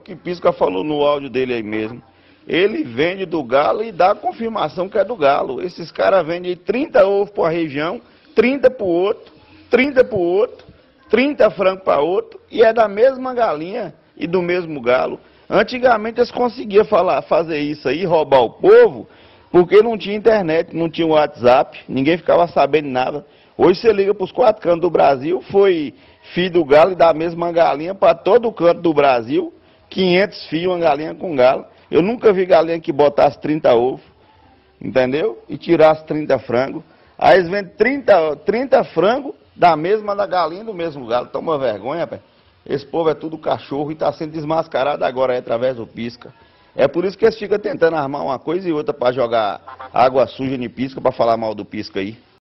que Pisca falou no áudio dele aí mesmo. Ele vende do galo e dá a confirmação que é do galo. Esses caras vendem 30 ovos para a região, 30 para o outro, 30 para o outro, 30 frangos para outro, e é da mesma galinha e do mesmo galo. Antigamente eles conseguiam fazer isso aí, roubar o povo, porque não tinha internet, não tinha WhatsApp, ninguém ficava sabendo nada. Hoje você liga para os 4 cantos do Brasil, foi filho do galo e da mesma galinha para todo canto do Brasil, 500 fios, uma galinha com galo. Eu nunca vi galinha que botasse 30 ovos, entendeu? E tirasse 30 frangos. Aí eles vendem 30 frangos da mesma da galinha do mesmo galo. Toma vergonha, rapaz. Esse povo é tudo cachorro e está sendo desmascarado agora aí, através do Pisca. É por isso que eles ficam tentando armar uma coisa e outra para jogar água suja em Pisca, para falar mal do Pisca aí.